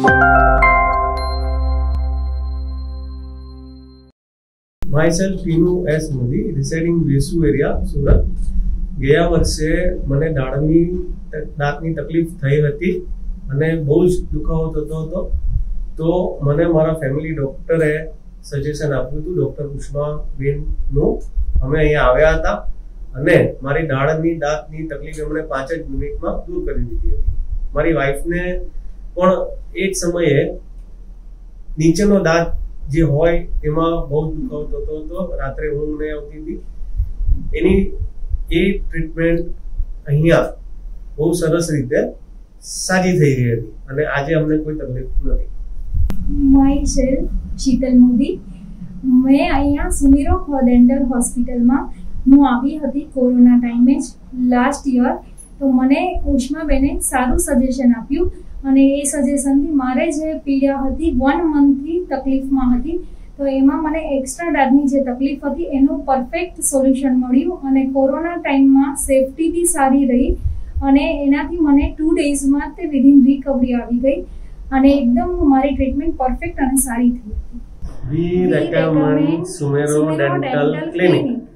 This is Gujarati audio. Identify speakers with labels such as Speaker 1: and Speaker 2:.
Speaker 1: Myself Pinu S. Modi, residing Vesu area, Surat. ગયા વર્ષે મને દાંતની તકલીફ થઈ હતી અને બહુ જ દુખાવો થતો હતો. તો મને મારા ફેમિલી ડોક્ટરે સજેશન આપ્યું હતું, ડોક્ટર ઉષ્માબેનનું. અમે અહીંયા આવ્યા હતા અને મારી દાંતની તકલીફ એમણે 5 જ મિનિટમાં દૂર કરી દીધી હતી. મારી વાઈફને પણ એ જ સમયે નીચેનો દાંત જે હોય એમાં બહુ દુખાવો થતો હતો, રાત્રે ઊંઘ નહીં આવતી હતી. એની એ ટ્રીટમેન્ટ અહીંયા બહુ સરસ રીતે સાજી થઈ ગઈ હતી અને આજે અમને કોઈ તકલીફ નથી.
Speaker 2: Myself Sheetal Modi. મેં અહીંયા સુમિરો ડેન્ટલ હોસ્પિટલમાં હું આવી હતી કોરોના ટાઈમે જ લાસ્ટ યર. તો મને ઉષ્માબેને સારું સજેશન આપ્યું અને એ સજેશનથી મારે જે પીડા હતી 1 મંથથી તકલીફમાં હતી, તો એમાં મને એક્સ્ટ્રા દાંતની જે તકલીફ હતી એનું પરફેક્ટ સોલ્યુશન મળ્યું અને કોરોના ટાઈમમાં સેફટી બી સારી રહી અને એનાથી મને 2 ડેઝમાં તે વિધિન રિકવરી આવી ગઈ અને એકદમ મારી ટ્રીટમેન્ટ પરફેક્ટ અને સારી થઈ હતી.
Speaker 1: We recommend Sumero Dental Clinic.